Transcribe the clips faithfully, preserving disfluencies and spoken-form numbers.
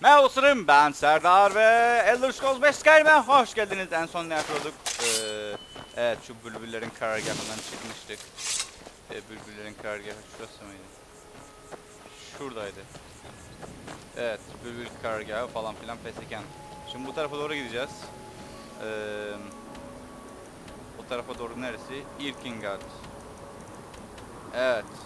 Merhaba dostlarım, ben Serdar ve Elder Scrolls beş Skyrim'e hoş geldiniz. En son ne yapıyorduk? Ee, evet, şu bülbüllerin karargahından çıkmıştık. Ee, bülbüllerin karargahı şurası mıydı? Şuradaydı. Evet, bülbül karargahı falan filan peseken. Şimdi bu tarafa doğru gideceğiz. Ee, o tarafa doğru neresi? Irkingard. Evet.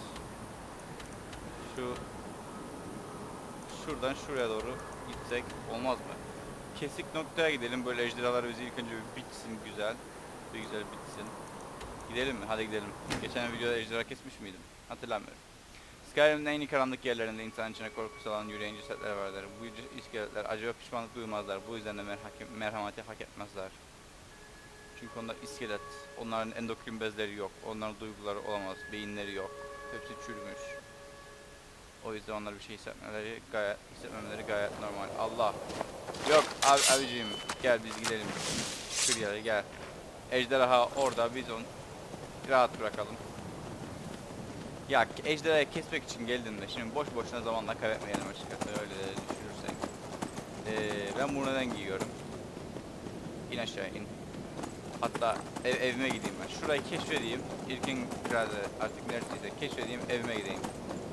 Şu şuradan şuraya doğru gitsek olmaz mı? Kesik noktaya gidelim. Böyle ejderhalar bizi ilk önce bir bitsin güzel. Bir güzel bitsin. Gidelim mi? Hadi gidelim. Geçen videoda ejderha kesmiş miydim? Hatırlamıyorum. Skyrim'in en iyi karanlık yerlerinde insan içine korku salan yürüyen cesetler vardır. Bu iskeletler acaba pişmanlık duymazlar. Bu yüzden de merhameti hak etmezler. Çünkü onlar iskelet. Onların endokrin bezleri yok. Onların duyguları olamaz. Beyinleri yok. Hepsi çürümüş. O yüzden onlar bir şey hissetmeleri gayet hissetmemeleri gayet normal. Allah. Yok abi abiciğim gel biz gidelim. Şuraya gel. Ejderha orada, biz onu rahat bırakalım. Ya ejderhayı kesmek için geldim de şimdi boş boşuna zamanla kaybetmeyelim açıkçası, öyle de düşünürsek. Ee, ben bunu neden giyiyorum? İn aşağı in. Hatta ev, evime gideyim ben. Şurayı keşfedeyim. İlkin kralde artık neredeyse keşfedeyim, evime gideyim.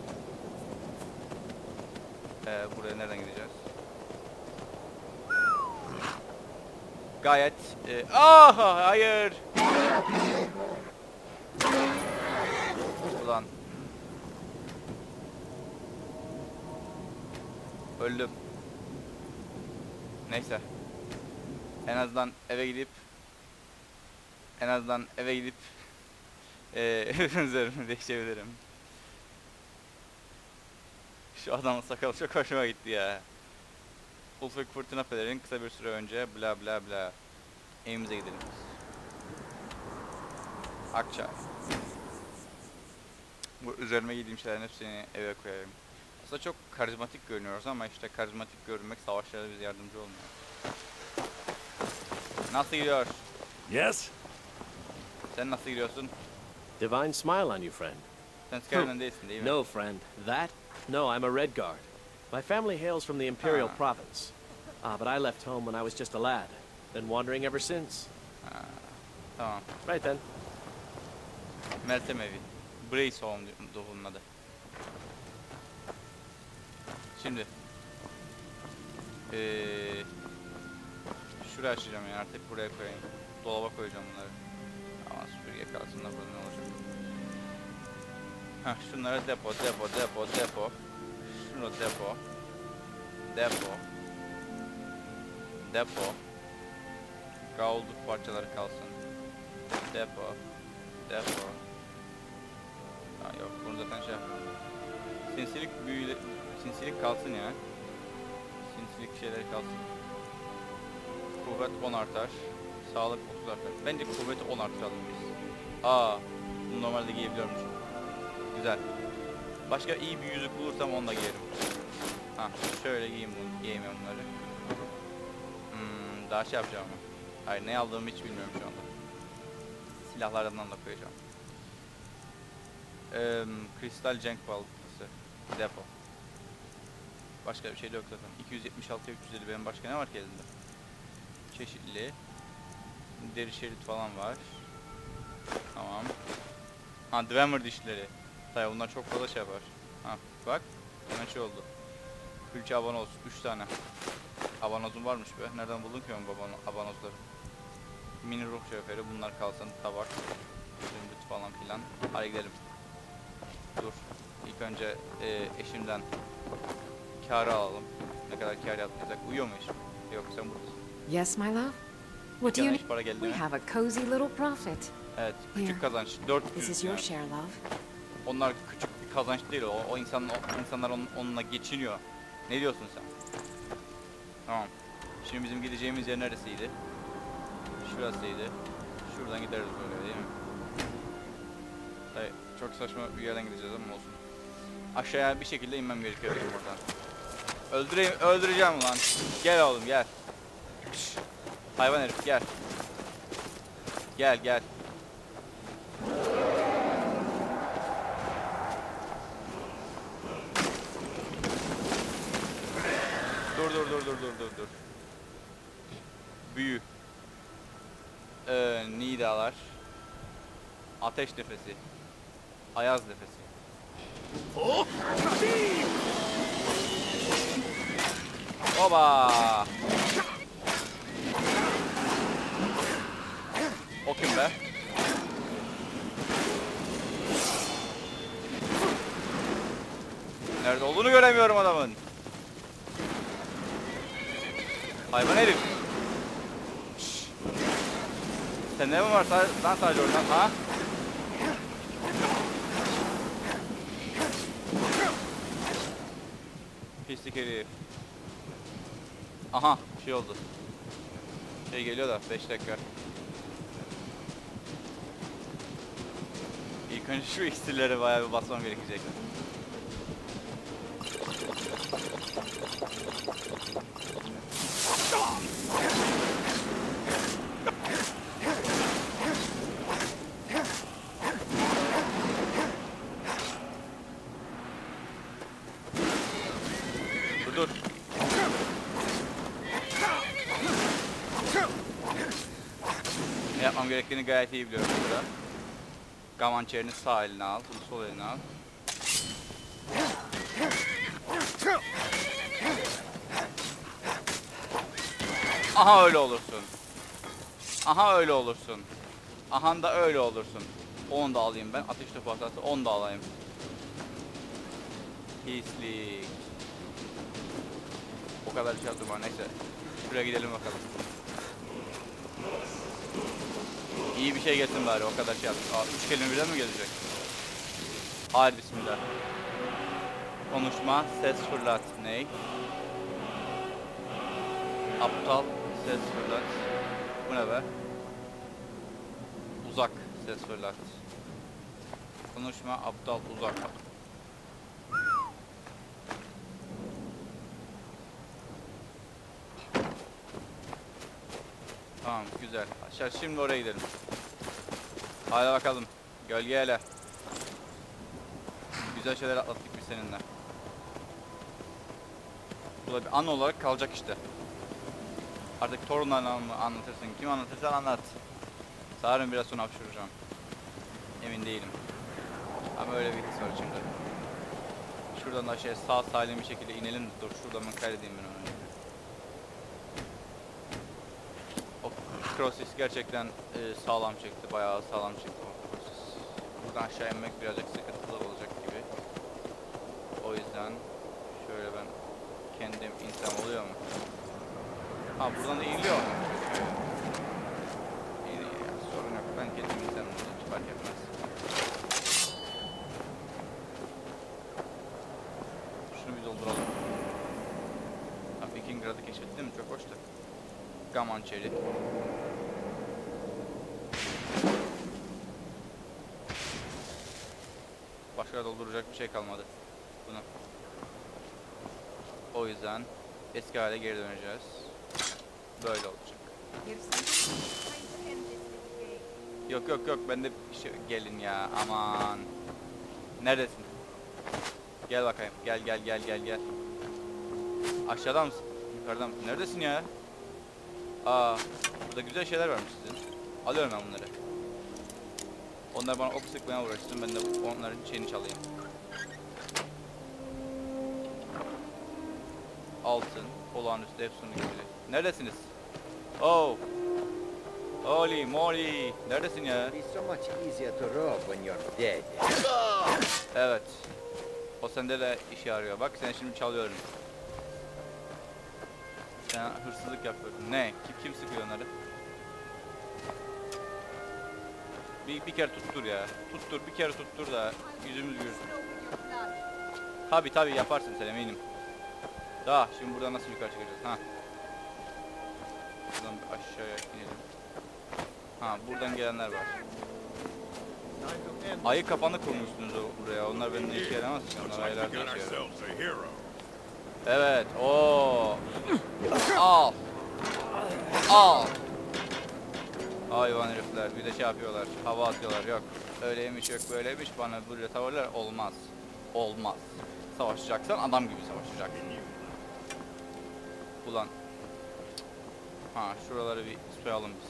Ee, buraya nereden gideceğiz? Gayet e, aha hayır. Ulan. Öldüm. Neyse. En azından eve gidip en azından eve gidip eee üzerimi değişebilirim. Şu adamın sakalı çok hoşuma gitti ya. Ulfik fırtına pelerin kısa bir süre önce bla bla bla. Evimize gidelim. Akçay. Bu üzerime giydiğim şeylerin hepsini eve koyayım. Aslında çok karizmatik görünüyoruz ama işte karizmatik görünmek savaşlarda bize yardımcı olmuyor. Nasıl gidiyor? Yes? Sen nasıl gidiyorsun? Divine smile on you, friend. Sen Skyrim'den değilsin değil mi? No, friend. That? No, I'm a Redguard. My family hails from the Imperial Ah. Province. Ah, but I left home when I was just a lad. Been wandering ever since. Ha, tamam. Right then. Meltem evi. Braceholm doğunun adı. Şimdi. Ee, şuraya açacağım yani, artık buraya koyayım. Dolaba koyacağım bunları. Ama süpürge kalsın da burada ne olacak? Heh, şunları depo, depo, depo, depo. Şunu depo. Depo. Depo. Gaulduk parçaları kalsın. Depo. Depo. Ha yok, bunu zaten şey yapalım. Sinsilik büyüle... Sinsilik kalsın ya. Sinsilik şeyleri kalsın. Kuvvet on artar. Sağlık otuz artar. Bence kuvveti on artıralım biz. Aa, bunu normalde giyebiliyormuşum. Güzel. Başka iyi bir yüzük bulursam onunla giyerim. Ha, şöyle giyeyim bunu, giyeyim bunları. Hmm, daha şey yapacağım ama. Hayır, ne aldığımı hiç bilmiyorum şu anda. Silahlardan da koyacağım. Ee, kristal cenk baltası. Depo. Başka bir şey de yok zaten. iki yüz yetmiş altı üç yüz elli benim başka ne var ki elimde? Çeşitli. Deri şerit falan var. Tamam. Ha, Dwemer dişleri. Tabii bunlar çok fazla şey yapar. Ha, bak. Hemen şey oldu. Külçe abanoz. üç tane. Abanozum varmış be. Nereden buldun ki ben abanozları? Mini ruh şoförü. Bunlar kalsın. Tabak. Zümbüt falan filan. Hadi gidelim. Dur. İlk önce e, eşimden kârı alalım. Ne kadar kâr yaptıysak. Uyuyor mu eşim? Yok, sen buradasın. Yes, my love? What do you need? Para geldi We mi? have a cozy little profit. Evet, küçük Here. kazanç. dört This yüz is your yani. share, love. Onlar küçük bir kazanç değil o. O insan o insanlar onun, onunla geçiniyor. Ne diyorsun sen? Tamam. Şimdi bizim gideceğimiz yer neresiydi? Şurasıydı. Şuradan gideriz böyle değil mi? Tabii çok saçma bir yerden gideceğiz ama olsun. Aşağıya bir şekilde inmem gerekiyor benim buradan. Öldüreyim, öldüreceğim lan. Gel oğlum gel. Şş. Hayvan herif gel. Gel gel. Dur dur dur dur dur dur dur. Büyü. Ee, nidalar. Ateş nefesi. Ayaz nefesi. Oba! O kim be? Nerede olduğunu göremiyorum adamın. Hayvan herif. Şşş. Sen ne mi var lan sadece oradan ha? Pislik herif. Aha şey oldu. Şey geliyor da beş dakika. İlk önce şu iksirlere bayağı bir basmam gerekecek. Dur dur. Ne yapmam gerektiğini gayet iyi biliyorum burada. Gam hançerini sağ eline al, bunu sol eline al. Aha öyle olursun. Aha öyle olursun. Aha da öyle olursun. Onu da alayım ben. Ateş topu hatası onu da alayım. Pislik. O kadar şey yaptım var neyse. Şuraya gidelim bakalım. İyi bir şey gelsin bari o kadar şey yaptım. Aa, üç kelime birden mi gelecek? Hayır bismillah. Konuşma, ses fırlat. Ney? Aptal, ses fırlat. Bu ne be? Uzak, ses fırlat. Konuşma, aptal, uzak. Tamam, güzel. Aşağı şimdi oraya gidelim. Hadi bakalım. Gölge hele. Güzel şeyler atlattık biz seninle. Bu da bir an olarak kalacak işte. Artık torunlarına mı anlatırsın? Kim anlatırsan anlat. Sanırım biraz sonra hapşıracağım. Emin değilim. Ama öyle bir his var içimde. Şuradan da aşağıya sağ salim bir şekilde inelim de dur şuradan ben kaydedeyim ben onu. O Crossis gerçekten e, sağlam çekti. Bayağı sağlam çekti o Crossis. Buradan aşağı inmek birazcık sıkıntılı olacak gibi. O yüzden şöyle ben kendim insem oluyor mu? Ha buradan da iniliyor mu? İyi, sorun yok. Ben kendim insem hiç fark etmez. Şunu bir dolduralım. Ha, Viking Grad'ı keşfettim mi? Çok hoştu. Gam hançeri. Başka dolduracak bir şey kalmadı. Bunu. O yüzden eski hale geri döneceğiz. Böyle olacak. Yok yok yok ben de şey, gelin ya aman. Neredesin? Gel bakayım. Gel gel gel gel gel. Aşağıda mısın? Yukarıda mısın? Neredesin ya? Aa, burada güzel şeyler varmış sizin. Alıyorum ben bunları. Onlar bana ok sıkmaya uğraşsın. Ben de onların şeyini çalayım. Altın, olağanüstü, efsane gibi. Neredesiniz? Oh. Holy moly. Neredesin ya? It's so much easier to rob when you're dead. Evet. O sende de işe yarıyor. Bak seni şimdi çalıyorum. Sen hırsızlık yapıyorsun. Ne? Kim, kim sıkıyor onları? Bir, bir kere tuttur ya. Tuttur, bir kere tuttur da yüzümüz görsün. Tabi tabi yaparsın sen eminim. Daha şimdi buradan nasıl yukarı çıkacağız? Ha. Buradan bir aşağıya inelim. Ha buradan gelenler var. Ayı kapanı kurmuşsunuz buraya. Onlar benim işe yaramaz ki. Onlar ayılarda yaşıyor. Evet. Oo. Al. Al. Hayvan herifler. Bir de şey yapıyorlar. Hava atıyorlar. Yok. Öyleymiş yok böyleymiş. Bana böyle tavırlar olmaz. Olmaz. Savaşacaksan adam gibi savaşacaksın. Ulan. Ha şuraları bir soyalım biz.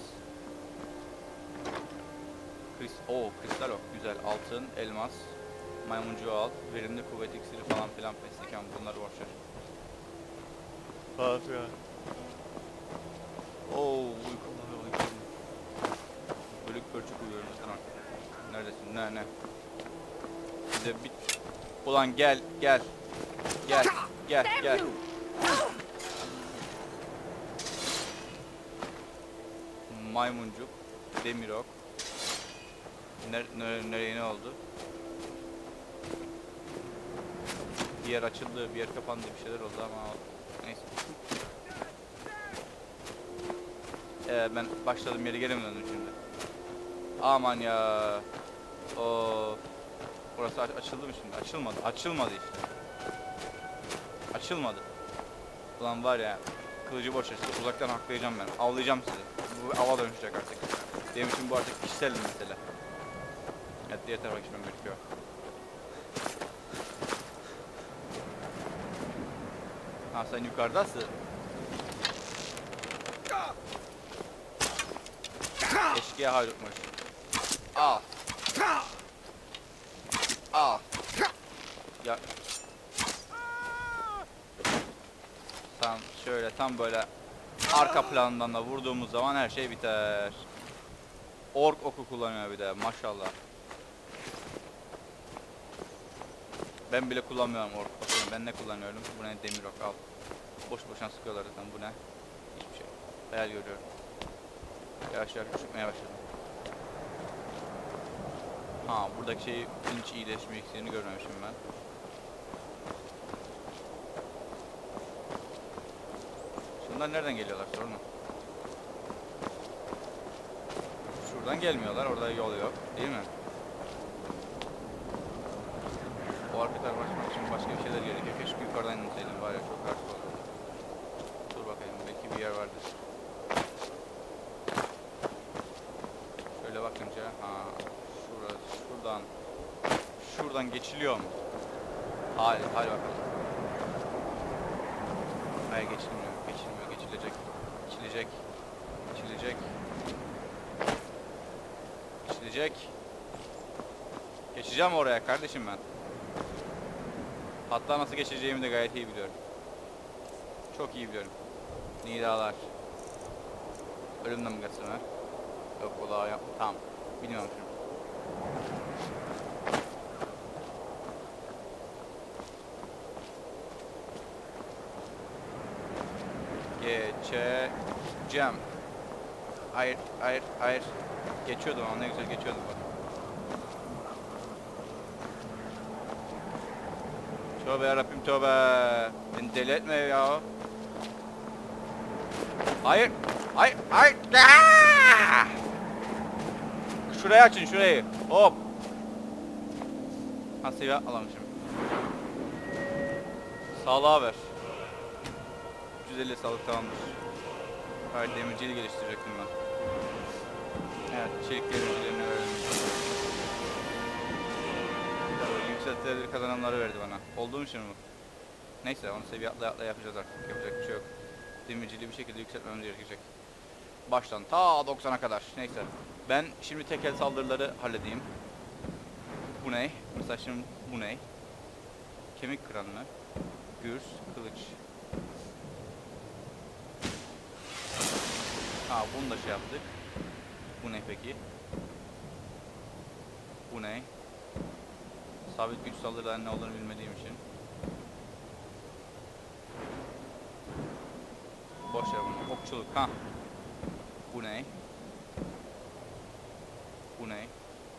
Kris Oo, kristal ok güzel. Altın, elmas, maymuncuğu al. Verimli kuvvet iksiri falan filan pesliken bunları boşver. Falan filan. Oo, uykum var uykum. Bölük pörçük uyuyorum sen artık. Neredesin? Ne ne? Bir de bit. Ulan gel gel. Gel gel gel. Maymuncuk, demirok. Ner ner nereye ne oldu? Bir yer açıldı, bir yer kapandı, bir şeyler oldu ama neyse. Ee, ben başladığım yere geri mi döndüm şimdi? Aman ya. Of. Burası aç açıldı mı şimdi? Açılmadı. Açılmadı işte. Açılmadı. Ulan var ya. Kılıcı boş ver. Uzaktan haklayacağım ben. Avlayacağım sizi. Bu ava dönüşecek artık. Benim için bu artık kişisel bir mesele. Evet, diğer tarafa geçmem gerekiyor. Ha sen yukarıdasın. Eşkıya haydutmuş. Al. Al. Ya. Tam şöyle tam böyle arka plandan da vurduğumuz zaman her şey biter. Ork oku kullanıyor bir de maşallah. Ben bile kullanmıyorum ork okunu. Ben ne kullanıyorum? Bu ne? Demir ok al. Boş boşuna sıkıyorlar zaten. Bu ne? Hiçbir şey. Hayal görüyorum. Yavaş yavaş uçmaya başladım. Ha buradaki şeyi pinç iyileşme iksirini görmemişim ben. Şunlar nereden geliyorlar sorun mu? Şuradan gelmiyorlar. Orada yol yok. Değil mi? O arka tarafa açmak için başka bir şeyler gerekiyor. Keşke yukarıdan inseydim var ya çok karşı oldu. Dur bakayım belki bir yer vardır. Şöyle bakınca ha şurası şuradan şuradan geçiliyor mu? Hayır, hayır bakalım. Hayır geçilmiyor, geçilmiyor, geçilecek, geçilecek, geçilecek, geçilecek. Geçeceğim oraya kardeşim ben. Hatta nasıl geçeceğimi de gayet iyi biliyorum. Çok iyi biliyorum. Nidalar. Ölümden mi kaçsınlar? Yok o daha yap. Tamam. Bilmiyorum şimdi. Geçeceğim. Hayır, hayır, hayır. Geçiyordum ama ne güzel geçiyordum bak. Tövbe yarabbim tövbe. Beni deli etme ya. Hayır. Hayır. Hayır. Aa! Şurayı açın şurayı. Hop. Ha seviye alamışım. Sağlığa ver. üç yüz elli sağlık tamamdır. Hayır demirciliği geliştirecektim ben. Evet çelik demircilerini verelim. Yükseltileri kazananları verdi bana. Oldu mu şimdi bu? Neyse onu seviye atlaya atlaya yapacağız artık. Yapacak bir şey yok. Demirciliği bir şekilde yükseltmemiz gerekecek. Baştan ta doksana kadar. Neyse. Ben şimdi tekel saldırıları halledeyim. Bu ne? Mesela şimdi bu ne? Kemik kıran mı? Gürs, kılıç. Ha bunu da şey yaptık. Bu ne peki? Bu ne? Sabit güç saldırıların ne olduğunu bilmediğim için. Boş ver bunu. Okçuluk. Ha. Bu ne? Bu ne?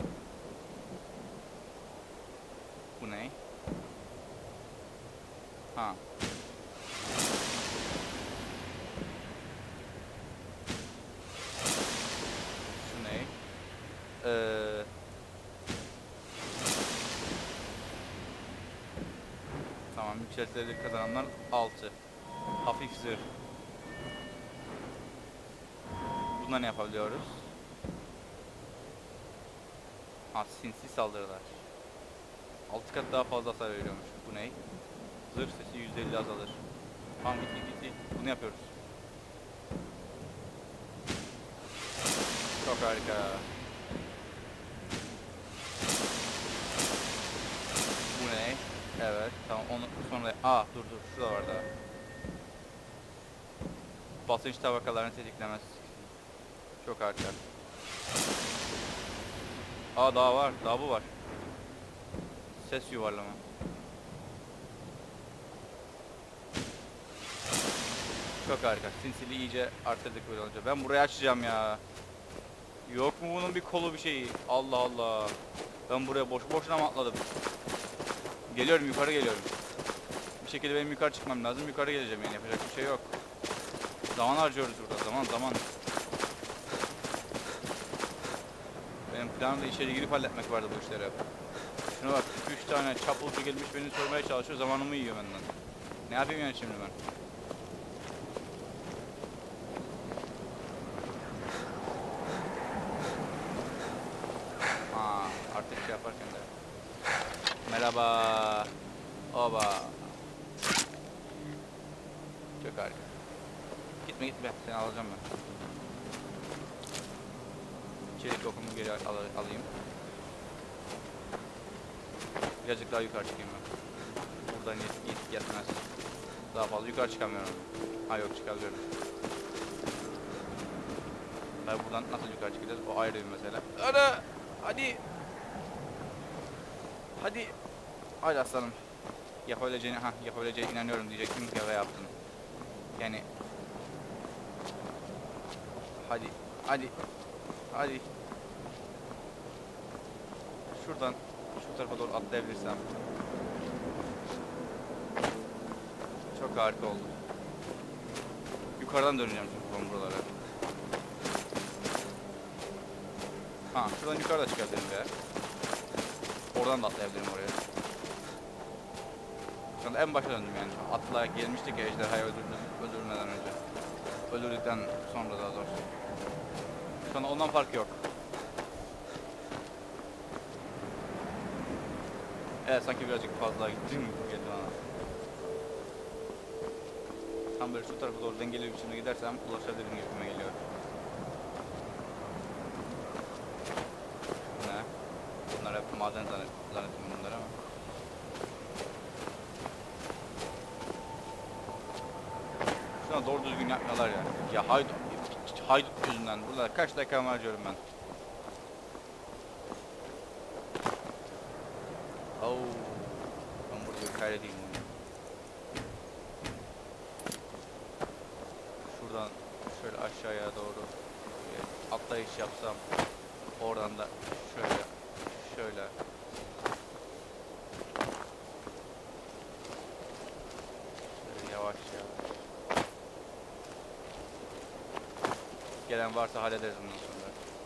Bu ne? Ha. Şu ne? Ee, tamam. Yükseltileri kazananlar altı. Hafif zırh. Bundan ne yapabiliyoruz? Ha, sinsi saldırılar. altı kat daha fazla hasar veriyormuş. Bu ne? Zırh sesi yüzde elli azalır. Tamam git git git. Bunu yapıyoruz. Çok harika. Bu ne? Evet tamam onu sonra aa dur dur şurada var daha. Basınç tabakalarını tetiklemez. Çok harika. Aa daha var daha bu var. Ses yuvarlama. Çok harika. Sinsili iyice arttırdık böyle olunca. Ben burayı açacağım ya. Yok mu bunun bir kolu bir şeyi? Allah Allah. Ben buraya boş boşuna mı atladım? Geliyorum yukarı geliyorum. Bir şekilde benim yukarı çıkmam lazım. Yukarı geleceğim yani yapacak bir şey yok. Zaman harcıyoruz burada. Zaman zaman. Benim planımda içeri girip halletmek vardı bu işleri. Şuna bak. iki üç tane çapulcu gelmiş beni sormaya çalışıyor. Zamanımı yiyor benden. Ne yapayım yani şimdi ben? Aa, artık şey yaparken de. Merhaba. Oba. Çok harika. Gitme gitme. Seni alacağım ben. Çelik okumu geri al alayım. Birazcık daha yukarı çıkayım ben. Buradan yet yet yetmez. Daha fazla yukarı çıkamıyorum. Ha yok çıkabiliyorum. Ben buradan nasıl yukarı çıkacağız? O ayrı bir mesele. Ana! Hadi! Hadi! Hadi aslanım. Yapabileceğine, ha yapabileceğine inanıyorum diyecektim ki ve yaptın. Yani hadi, hadi, hadi. Şuradan şu tarafa doğru atlayabilirsem. Çok harika oldu. Yukarıdan döneceğim çünkü ben buralara. Ha, şuradan yukarıda çıkabilirim ya. Oradan da atlayabilirim oraya. Şu anda en başa döndüm yani. Atla gelmiştik ya ejderhayı öldürmeden önce. Öldürdükten sonra daha doğrusu. Şu anda ondan fark yok. Evet sanki birazcık fazla gittim geldi bana. Tam böyle şu tarafa doğru dengeli bir biçimde gidersem ulaşabilirim gibime geliyor. Ne? Bunlar hep maden zannet, zannettim bunlar ama. Şuna doğru düzgün yapmıyorlar ya. Ya haydut, haydut yüzünden. Burada kaç dakika harcıyorum ben. Oo, ben burada kaydedeyim bunu. Şuradan şöyle aşağıya doğru atlayış yapsam. Oradan da şöyle, şöyle. Şöyle yavaş yavaş. Gelen varsa hallederiz bundan sonra.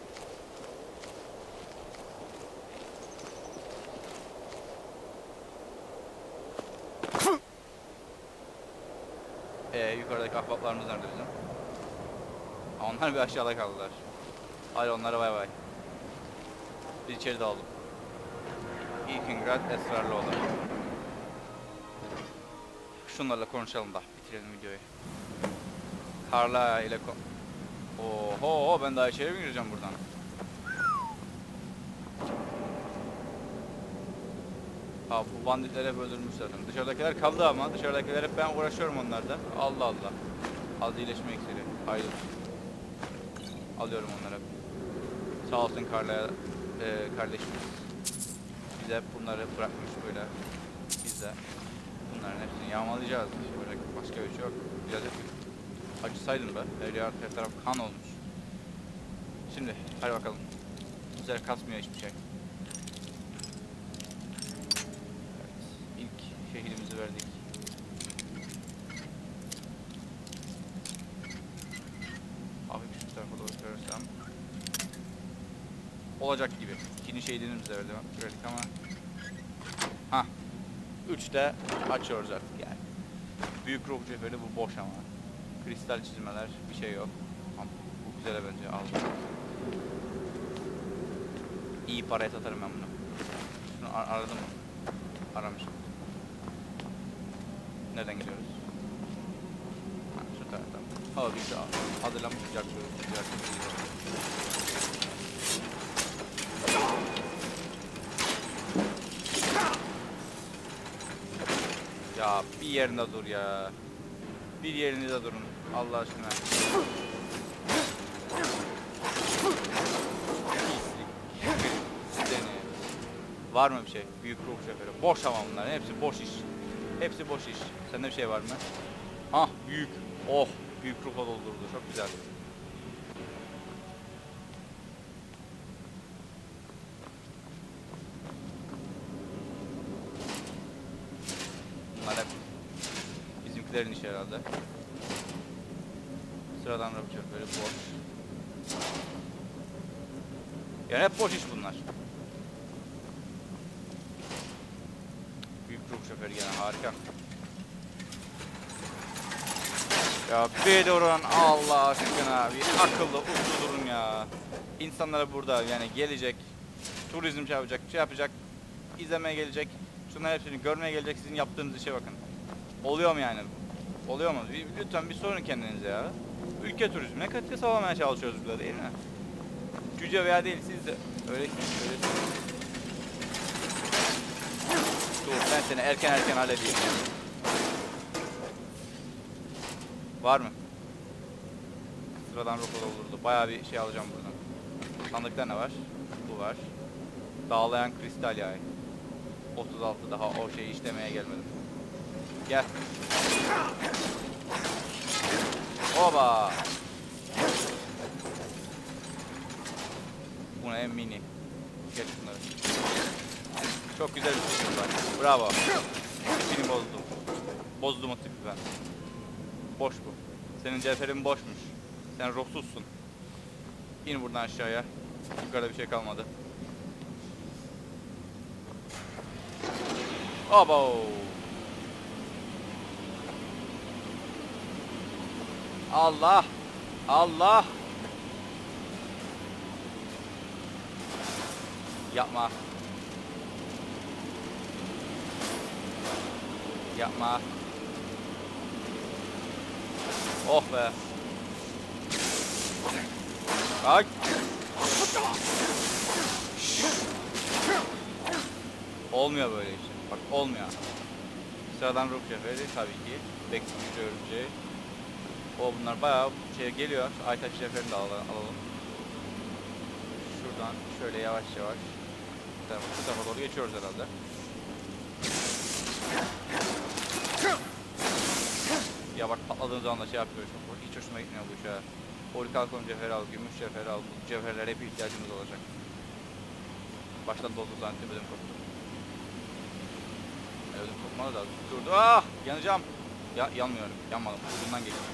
Eee yukarıdaki ahbaplarımız nerede bizim? Onlar bir aşağıda kaldılar. Hadi onlara bay bay. Biz içeri daldık. İlkingrad esrarlı olan. Şunlarla konuşalım da bitirelim videoyu. Karla ile kon... Oho ben daha içeri mi gireceğim buradan? Ha bu banditleri hep öldürmüşler. Dışarıdakiler kaldı ama dışarıdakiler hep ben uğraşıyorum onlardan. Allah Allah. Az iyileşme iksiri. Hayır. Alıyorum onları hep. Sağ olsun Karla'ya e, kardeşimiz. Bize hep bunları bırakmış böyle. Biz de bunların hepsini yağmalayacağız. Böyle başka bir şey yok. Biraz hep acısaydım be. Her yer her taraf kan olmuş. Şimdi hadi bakalım. Bu sefer kasmıyor hiçbir şey. Evet. İlk şehidimizi verdik. Hafif şu tarafa doğru görürsem. Olacak gibi. İkinci şehidimizi de verdik ama. Hah. Üçte açıyoruz artık yani. Büyük ruh cevheri bu boş ama. Kristal çizmeler bir şey yok. Ama bu güzel bence aldım. İyi paraya satarım ben bunu. Şunu ar aradım mı? Aramışım. Nereden gidiyoruz? Ama biz de hazırlanmış sıcak su. Sıcak su. Ya bir yerinde dur ya. Bir yerinde durun Allah aşkına. Pislik. Seni. Var mı bir şey? Büyük ruh şoförü. Boş ama bunlar. Hepsi boş iş. Hepsi boş iş. Sende bir şey var mı? Hah büyük. Oh büyük ruhla doldurdu. Çok güzel. Bunlar hep bizimkilerin işi herhalde. Sıradan ruh şoförü boş. Yani hep boş iş bunlar. Büyük ruh şoförü gene harika. Ya bir durun Allah aşkına, bir akıllı uslu durun ya. İnsanlara burada yani gelecek, turizm şey yapacak, şey yapacak, izlemeye gelecek, şunların hepsini görmeye gelecek, sizin yaptığınız işe bakın. Oluyor mu yani? Oluyor mu? Lütfen bir sorun kendinize ya. Ülke turizmine katkı sağlamaya çalışıyoruz burada değil mi? Cüce veya değil siz de öylesiniz, öylesiniz. Dur ben seni erken erken halledeyim. Var mı? Sıradan rokola olurdu. Bayağı bir şey alacağım buradan. Sandıkta ne var? Bu var. Dağlayan kristal yağı. otuz altı daha o şeyi işlemeye gelmedim. Gel. Oba. Bu ne mini. Geç bunları. Çok güzel bir tipi var. Bravo. Tipini bozdum. Bozdum o tipi ben. Boş bu. Senin cevherin boşmuş. Sen ruhsuzsun. İn buradan aşağıya. Yukarıda bir şey kalmadı. Abo. Allah. Allah. Yapma. Yapma. Oh be. Bak. Olmuyor böyle işte. Bak olmuyor. Sıradan ruh şeferi tabii ki. Bekleyici örümceği. O bunlar bayağı şey geliyor. Şu Aytaç şeferini de alalım. Şuradan şöyle yavaş yavaş. Bu tarafa, bu tarafa doğru geçiyoruz herhalde. Ya bak patladığın zaman da şey yapıyorsun. Hiç hoşuma gitmiyor bu iş ha. Polikalkon cevheri al, gümüş cevheri al. Bu cevherlere hep ihtiyacımız olacak. Baştan doldu zannettim, ödüm koptu. E, ödüm kopmadı da durdu. Ah! Yanacağım. Ya yanmıyorum. Yanmadım. Bundan geçtim.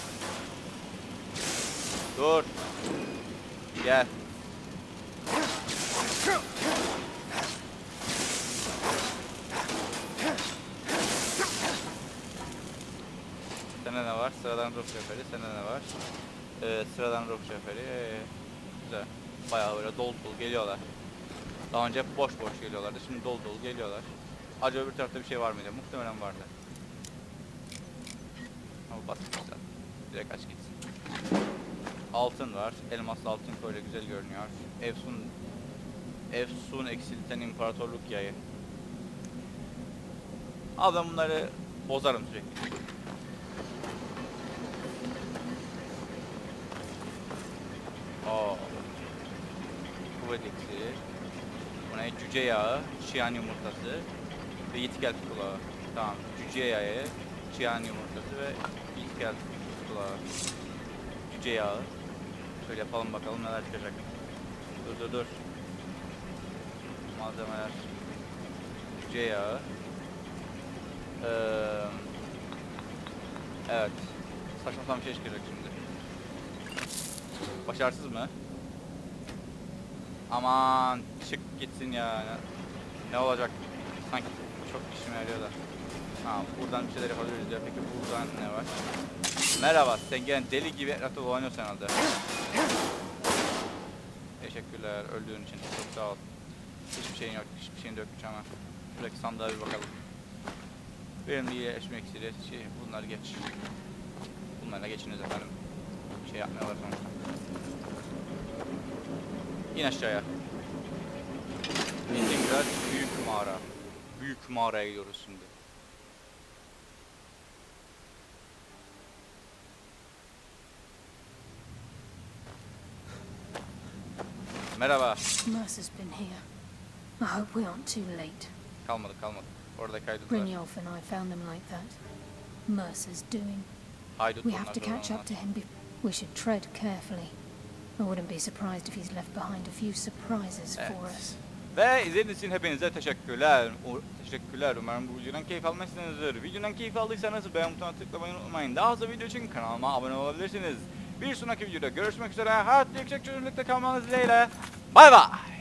Dur. Gel. Sende ne var? Sıradan ruh şoförü. Sende ne var? Ee, sıradan ruh şoförü. Ee, güzel. Bayağı böyle dolu dolu geliyorlar. Daha önce hep boş boş geliyorlardı. Şimdi dolu dolu geliyorlar. Acaba öbür tarafta bir şey var mıydı? Muhtemelen vardı. Ama basit güzel. Direkt aç gitsin. Altın var. Elmaslı altın böyle güzel görünüyor. Efsun Efsun eksilten imparatorluk yayı. Abi ben bunları bozarım sürekli. Oo. Kuvvet iksiri. Bu ne? Cüce yağı, çiyan yumurtası ve yitkel kulağı. Tamam. Cüce yağı, çiyan yumurtası ve yitkel kulağı. Cüce yağı. Şöyle yapalım bakalım neler çıkacak. Dur dur dur. Malzemeler. Cüce yağı. Ee, evet. Saçma sapan bir şey çıkacak şimdi. Başarısız mı? Aman çık gitsin ya. Ne olacak? Sanki çok işime yarıyor da. Ha, buradan bir şeyler yapabiliriz ya. Peki buradan ne var? Merhaba, sen gene deli gibi etrafta dolanıyorsun herhalde. Teşekkürler öldüğün için. Çok sağ ol. Hiçbir şeyin yok, hiçbir şeyin dökmüş ama. Şuradaki sandığa bir bakalım. Benim iyileşme iksiri, şey, bunlar geç. Bunlarla geçiniz efendim. şey yapmıyorlar sonuçta. İn aşağıya. İntikrar büyük mağara. Büyük mağaraya gidiyoruz şimdi. Merhaba. Mercer's been here. I hope we aren't too late. Kalmadı kalmadı. Orada kaydılar. Brynjolf and I found them like that. Mercer's doing. Haydut We have to onlar, catch onlar. up to him. Be we should tread carefully. I wouldn't be surprised if he's left behind a few surprises Evet. for us. Ve izlediğiniz için hepinize teşekkürler. O, teşekkürler. Umarım bu videodan keyif almışsınızdır. Videodan keyif aldıysanız beğen butonuna tıklamayı unutmayın. Daha fazla video için kanalıma abone olabilirsiniz. Bir sonraki videoda görüşmek üzere. Hayatta yüksek çözünürlükte kalmanız dileğiyle. Bay bay.